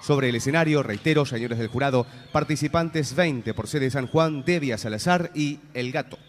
Sobre el escenario, reitero, señores del jurado, participantes 20 por sede San Juan, Devia Salazar y El Gato.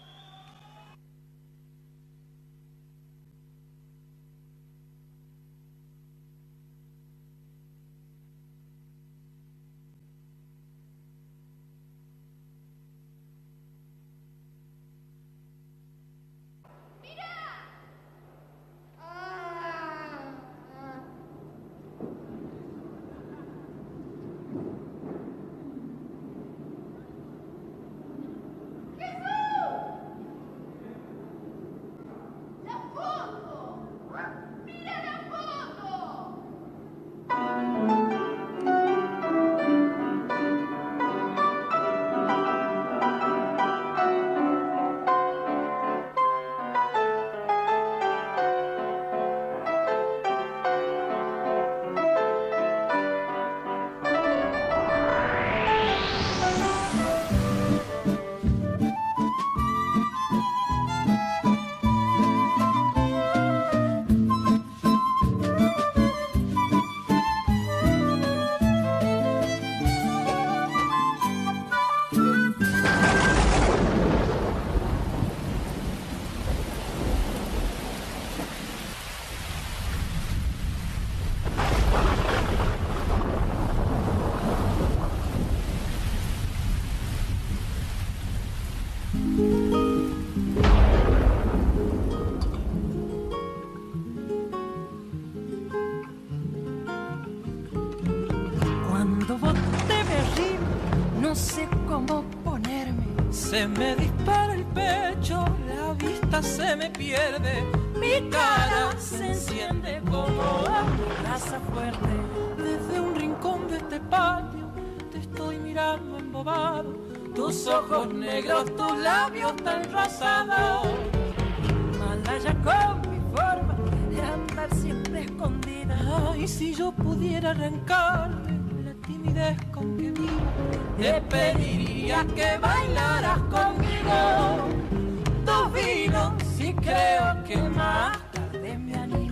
Cuando vos te me arriba, no sé cómo ponerme. Se me dispara el pecho, la vista se me pierde. Mi cara se enciende como brasa fuerte. Desde un rincón de este patio te estoy mirando embobado. Tus ojos negros, tus labios tan rosados. Malaya con mi forma de andar siempre escondida. Ay, si yo pudiera arrancarme la timidez con que vivo, te pediría que bailaras conmigo. Dos vinos y creo que más tarde me animo.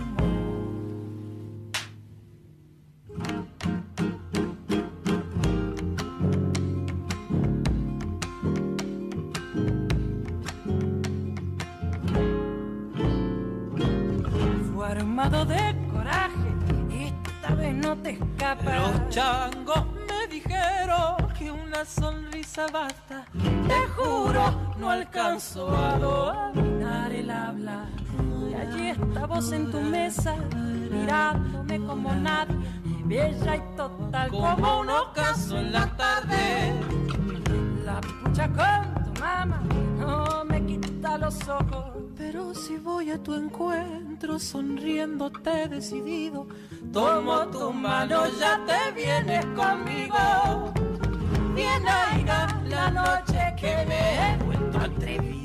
Fue armado de coraje, esta vez no te escapas. Los changos me dijeron que una sonrisa basta. Te juro, no alcanzo a dominar el habla. Y allí está vos en tu mesa, mirándome como nada, bella y total como un ocaso en la tarde. La pucha con tu mamá no me quita los ojos, pero si voy a tu encuentro sonriéndote decidido, tomo tu mano, ya te vienes conmigo. Bien aiga la noche que me he vuelto atrevido.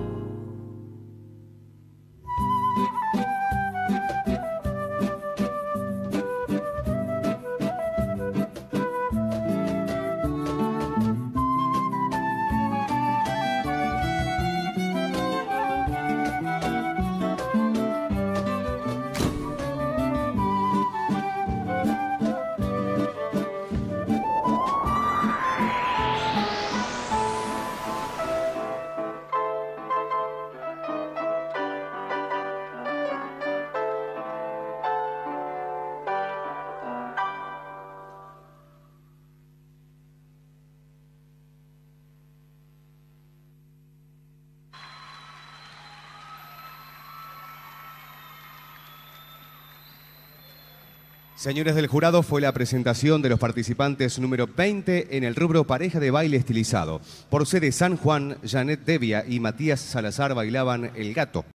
Señores del jurado, fue la presentación de los participantes número 20 en el rubro pareja de baile estilizado. Por sede San Juan, Janet Devia y Matías Salazar bailaban El Gato.